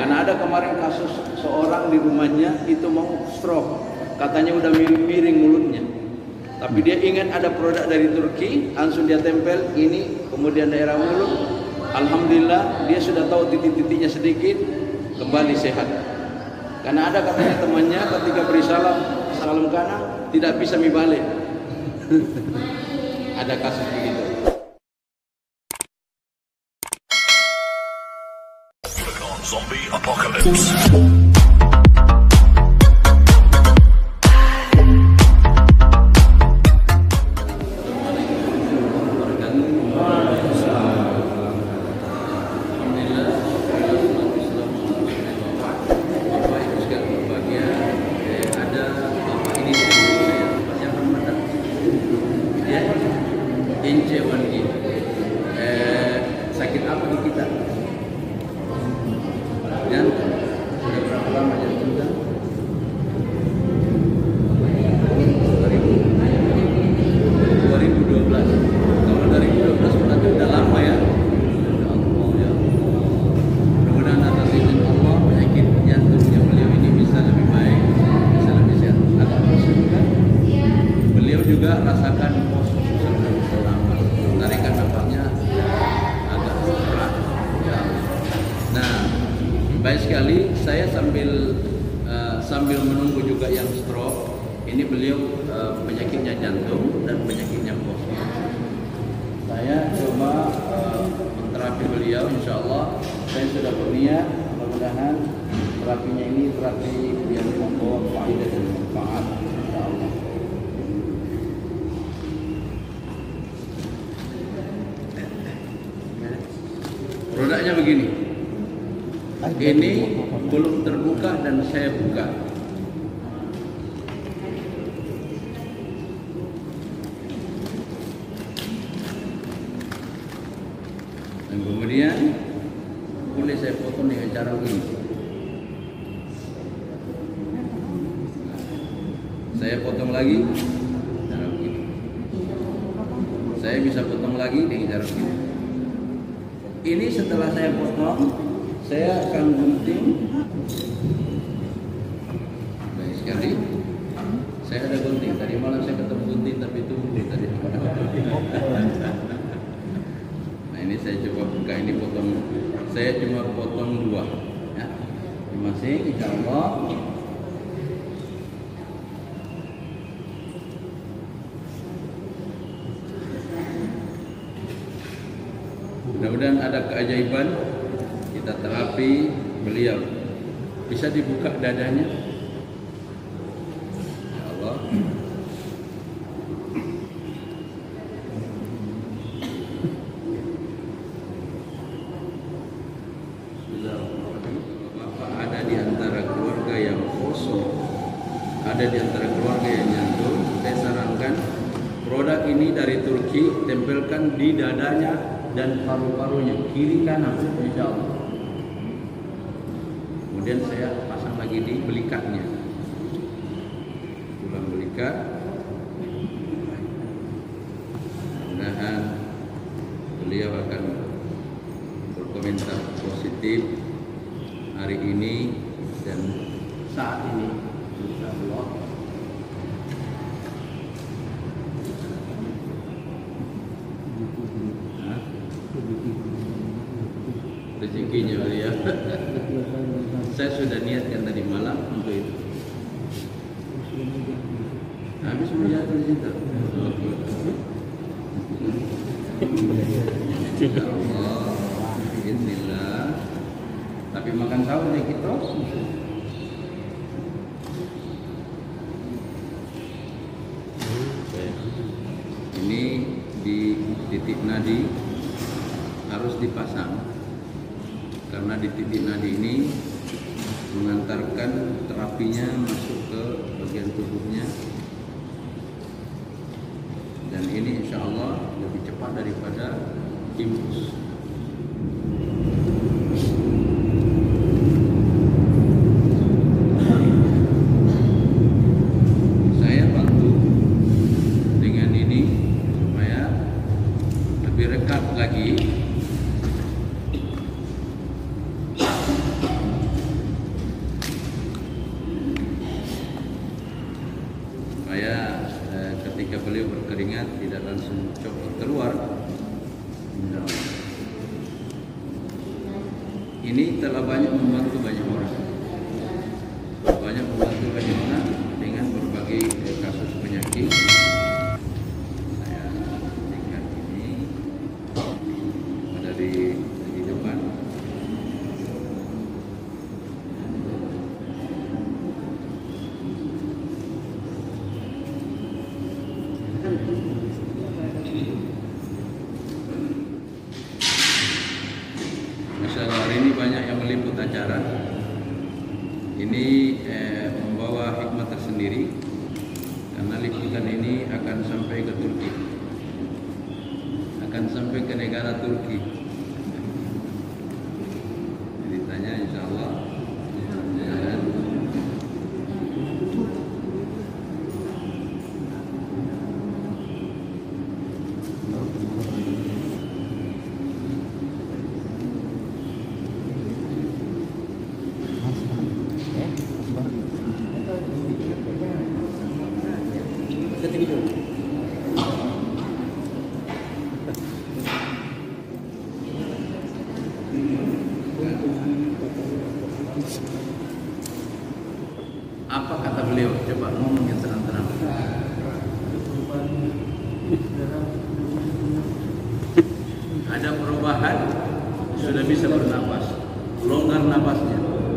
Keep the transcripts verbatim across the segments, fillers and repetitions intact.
Karena ada kemarin kasus seorang di rumahnya itu mau stroke, katanya udah miring mulutnya, tapi dia ingat ada produk dari Turki, langsung dia tempel ini, kemudian daerah mulut. Alhamdulillah dia sudah tahu titik-titiknya sedikit, kembali sehat. Karena ada katanya temannya ketika beri salam, salam kanan tidak bisa mibalik. Ada kasus begitu. Zombie apocalypse. Sakit apa di kita? Jantung. Sudah berapa lama jantung? dua ribu dua belas. Kalau dua ribu dua belas berarti sudah lama ya. Allah ya. Mudah-mudahan atas izin Allah penyakit jantungnya beliau ini bisa lebih baik, bisa lebih sehat. Agak pusing kan? Beliau juga rasakan selama tarikan nafasnya agak berat. Ya. Nah, baik sekali, saya sambil uh, sambil menunggu juga yang stroke. Ini beliau uh, penyakitnya jantung dan penyakitnya prostat. Saya coba uh, menterapi beliau, insya Allah. Saya sudah berniat, mudah-mudahan terapinya ini terapi yang membawa faedah dan manfaat, insya Allah. Produknya begini. Ini belum terbuka dan saya buka. Dan kemudian boleh saya potong dengan cara begini. Saya potong lagi cara begini. Saya bisa potong lagi dengan cara begini. Ini setelah saya potong, saya akan gunting. Baik sekali. Saya ada gunting. Tadi malam saya ketemu gunting, tapi itu gunting tadi. Nah ini saya coba buka, ini potong. Saya cuma potong dua. Ya. Masing, insya Allah. Mudah-mudahan ada keajaiban. Kita terapi beliau. Bisa dibuka dadanya? Ya Allah. Bapak ada di antara keluarga yang kosong, ada di antara keluarga yang jantung. Saya sarankan produk ini dari Turki, tempelkan di dadanya dan paru-parunya, kiri kanan, insya Allah. Kemudian saya pasang lagi di belikatnya, tulang belikat. Mudah-mudahan beliau akan berkomentar positif hari ini dan saat ini, insya Allah. Rezekinya beliau. Saya sudah niatkan tadi malam untuk itu. Habis melihat di situ. Ya Allah, bismillah. Tapi makan sahur ya kita. Ini di titik nadi harus dipasang, karena di titik nadi ini mengantarkan terapinya masuk ke bagian tubuhnya, dan ini insya Allah lebih cepat daripada infus. Saya bantu dengan ini supaya lebih rekat lagi. langsung keluar. Ini telah banyak membantu banyak orang, banyak membantu banyak orang dengan berbagai kasus penyakit. Saya tinggal ini ada di di depan. Masalah hari ini banyak yang meliput acara. Ini eh, membawa hikmah tersendiri karena liputan ini akan sampai ke Turki, akan sampai ke negara Turki. Ceritanya insya Allah. Ya. Apa kata beliau? Coba ngomong yang terang-terang. Ada perubahan, sudah bisa bernapas, longgar napasnya.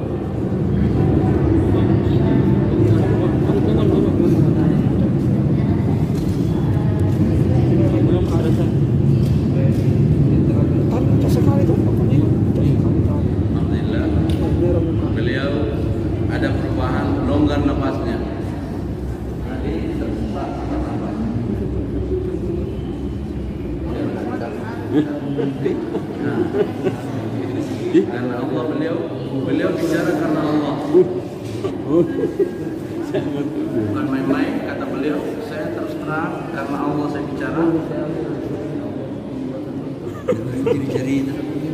Alhamdulillah, beliau ada perubahan, longgar napasnya. Tadi tersesak napas. Nah, karena Allah beliau, beliau bicara karena Allah. Bukan main-main, kata beliau. Saya terus terang karena Allah saya bicara. Ciri-ciri itu.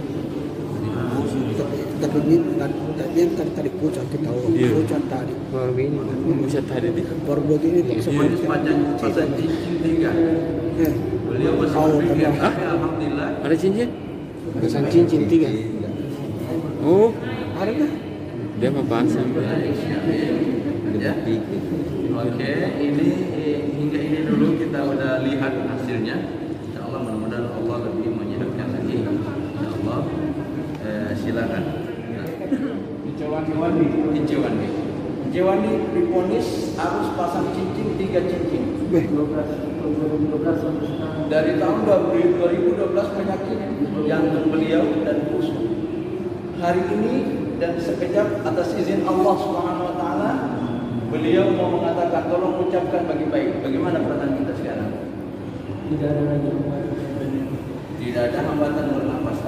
Tapi ini tadi kan tadi pucat kita tahu, pucat tadi. Baru ini, pucat tadi nih. Baru begini tak Ini sepanjang pasang cincin tiga. Eh, Beliau masih tahu berpikir, tadi. tapi alhamdulillah. Ada cincin? Pasang cincin tiga. Oh, Ada nggak? dia mau pasang. Ya. Oke, ini eh, hingga ini dulu kita udah lihat hasilnya. Insya Allah mudah-mudahan Allah lebih menyehatkan lagi. Insya Allah eh, silakan. Hijauandi, Hijauandi, Hijauandi diponis harus pasang cincin tiga cincin. Beh, Dari tahun dua ribu dua belas penyakit jantung beliau dan pusat. Hari ini dan sekejap atas izin Allah Subhanahu Wa Taala, beliau mau mengatakan tolong ucapkan bagi baik. Bagaimana perasaan kita sekarang? Tidak ada lagi Tidak ada hambatan bernapas.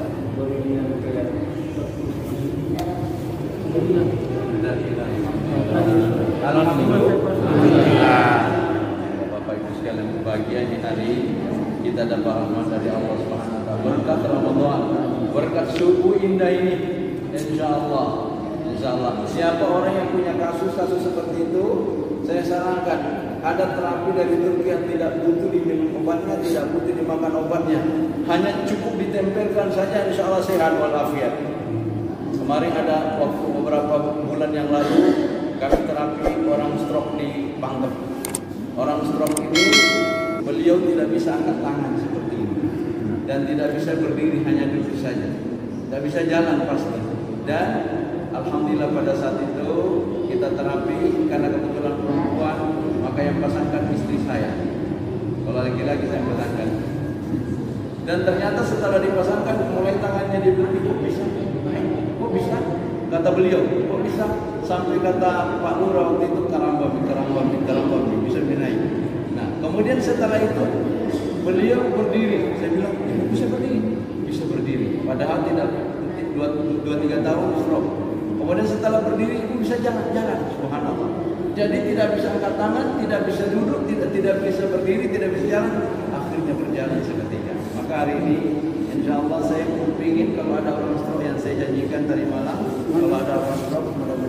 Alhamdulillah. Bapak Ibu sekalian berbahagia di hari kita dapat rahmat dari Allah Subhanahu Wa Taala. Berkat Ramadan, berkat subuh indah ini, insya Allah, insya Allah. Siapa orang yang punya kasus-kasus seperti itu, saya sarankan ada terapi dari Turki yang tidak butuh diminum obatnya, tidak butuh dimakan obatnya, hanya cukup ditempelkan saja, insya Allah sehat walafiat. Kemarin ada waktu beberapa bulan yang lalu kami terapi orang stroke di Pangkep. Orang stroke ini beliau tidak bisa angkat tangan seperti ini dan tidak bisa berdiri, hanya duduk saja, tidak bisa jalan pasti. Dan alhamdulillah pada saat itu kita terapi karena kebetulan perempuan, maka yang pasangkan istri saya. Kalau laki-laki saya pasangkan. Dan ternyata setelah dipasangkan mulai tangannya diberi, kok bisa? Kok bisa? Kata beliau, kok bisa? Sampai kata Pak Lurah waktu itu karambami, karambami, karambami, bisa naik. Nah, kemudian setelah itu beliau berdiri. Saya bilang, bisa berdiri, bisa berdiri. Padahal tidak dua, dua tiga tahun stroke. Kemudian setelah berdiri itu bisa jalan-jalan, subhanallah. Jadi tidak bisa angkat tangan, tidak bisa duduk, tidak tidak bisa berdiri, tidak bisa jalan. Akhirnya berjalan seketika. Maka hari ini, insya Allah saya ingin kalau ada orang stroke yang saya janjikan tadi malam, kalau ada orang stroke mudah-mudahan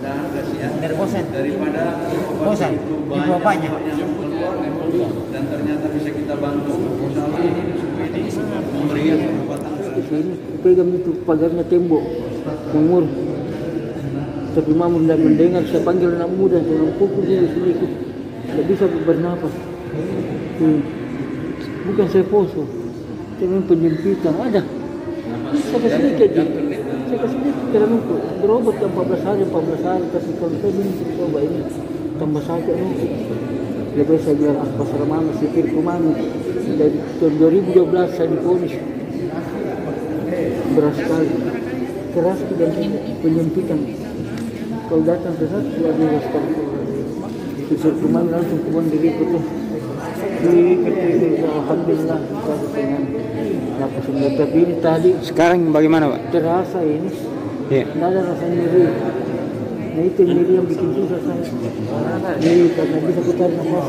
mudah-mudahan kasihan Dari bosan. daripada Bosan. itu Di banyak bapaknya. yang keluar dan ternyata bisa kita bantu. Insyaallah ini ini memberikan kekuatan. Ini pegang itu pagarnya tembok umur. Tapi mama tidak mendengar, saya panggil anak muda, saya pukul dulu sedikit, tidak bisa bernapas. Hmm. Bukan saya poso, tapi penyempitan ada. Saya kasih sedikit, saya kasih sedikit karena itu berobat ke empat belas hari, empat belas hari, tapi kalau saya belum coba ini tambah sakit nanti. Lebih saya bilang ah pasar mama, sikir kumami. Dari tahun dua ribu dua belas saya diponis berat sekali, keras dan penyempitan. Kalau datang ke sana sudah diwaskan kisah kuman langsung kuman diri itu di ketika alhamdulillah saya dengan nafas ini. Tapi ini tadi Sekarang bagaimana, Pak? terasa ini Iya. tidak ada rasa nyeri. Nah itu nyeri yang bikin susah saya. Nyeri karena bisa putar nafas.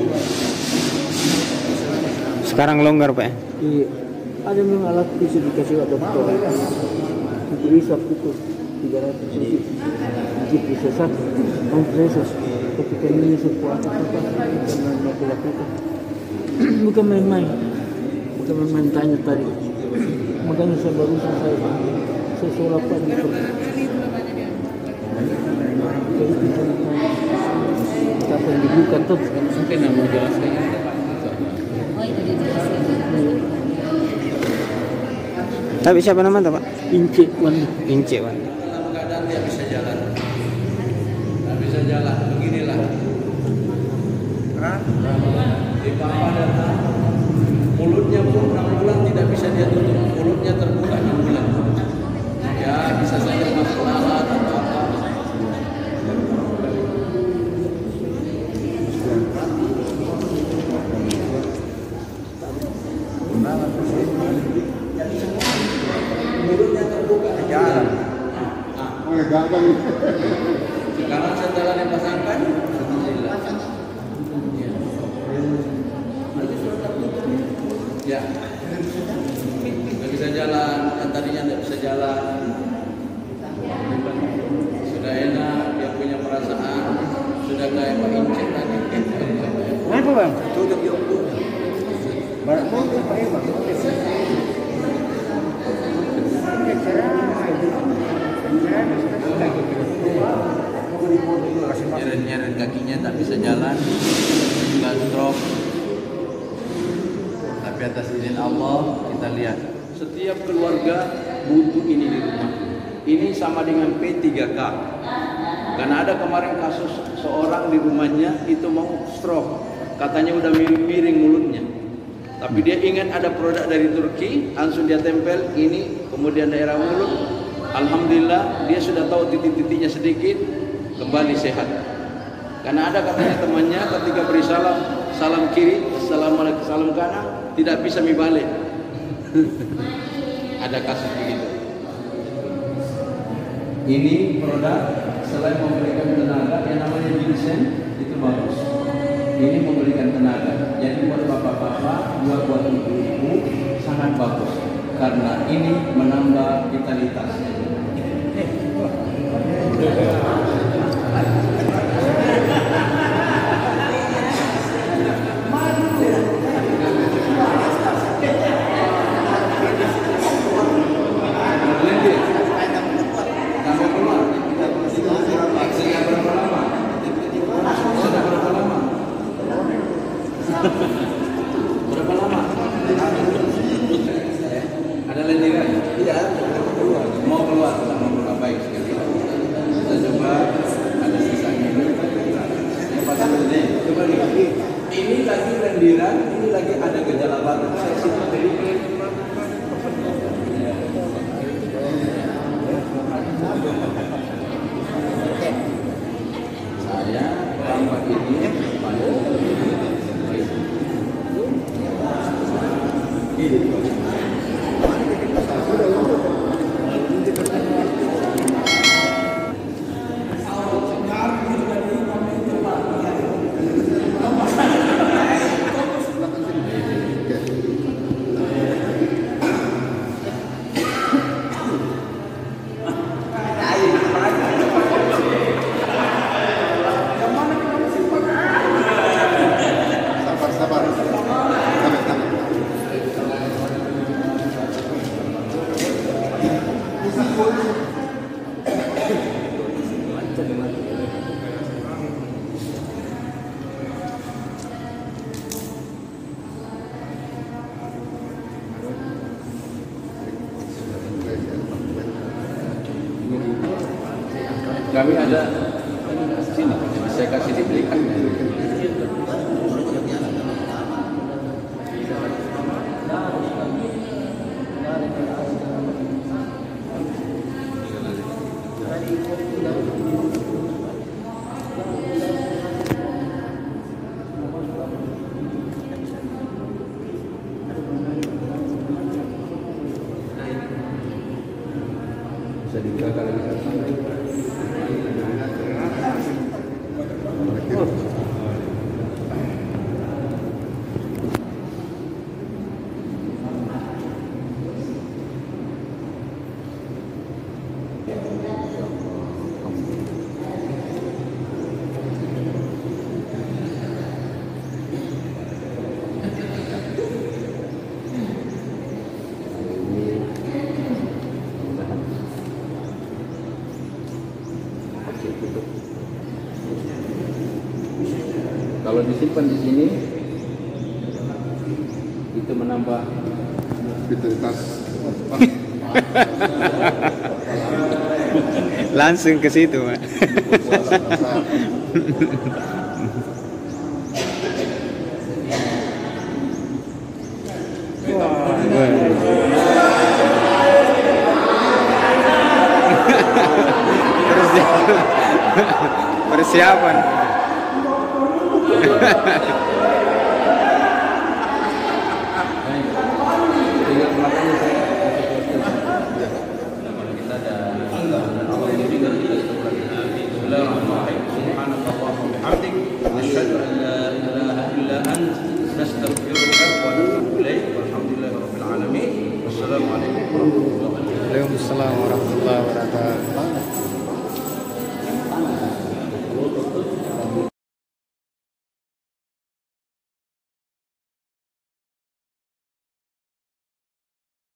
Sekarang longgar, Pak. Iya. Ada memang alat bisa dikasih oleh dokter. Itu bisa pukul tiga ratus lebih. Jika bisa sakit, kompresos. Ketika ini sekuat apa yang dilakukan. Bukan main-main. Bukan main-main tanya tadi. Makanya saya barusan saya saya sholat pagi itu. Jadi kita apa yang dibuka tuh? Mungkin yang mau jelaskan ada Pak. Tapi siapa nama Pak? Inci Wandi. Ince, Pak. Dalam keadaan dia bisa jalan, nggak bisa jalan, beginilah. Di papa datang, mulutnya pun enam bulan tidak bisa dia tutup, mulutnya terbuka enam bulan. Ya bisa saja masuk lalat atau apa. Mulutnya terbuka jalan. Sekarang setelah dipasangkan, alhamdulillah. Ya. Nanti sudah tertutup. Ya. Nggak bisa jalan, yang tadinya nggak bisa jalan. Sudah enak, dia punya perasaan, sudah kayak Pak Incek tadi. Kenapa, Bang? Tutup yuk. Nyeret-nyeret kakinya tak bisa jalan, juga stroke. Tapi atas izin Allah kita lihat. Setiap keluarga butuh ini di rumah. Ini sama dengan P tiga K. Karena ada kemarin kasus seorang di rumahnya itu mau stroke. Katanya udah miring-miring mulutnya. Tapi dia ingat ada produk dari Turki, langsung dia tempel ini, kemudian daerah mulut. Alhamdulillah dia sudah tahu titik-titiknya sedikit, kembali sehat. Karena ada katanya temannya ketika beri salam, salam kiri, assalamualaikum, salam kanan, tidak bisa mibalik. Ada kasus begitu. Ini produk selain memberikan tenaga, yang namanya ginseng itu bagus. Ini memberikan tenaga. Jadi buat bapak-bapak, buat ibu-ibu sangat bagus karena ini menambah vitalitasnya. Berapa lama? Ada lendiran? Tidak. Mau keluar? Mau keluar baik sekali. Kita coba ada sisanya. Coba lihat. Ini lagi lendiran, ini lagi ada gejala batuk. Saya simpan dulu. Saya tambah ini pada Kami ada sini, saya kasih dibelikan. Bisa dibuka kalau bisa. Kalau disimpan di sini itu menambah vitalitas. Langsung ke situ, Pak. Persiapan. Tinggal belakangnya saya kita ada awal ini kan kita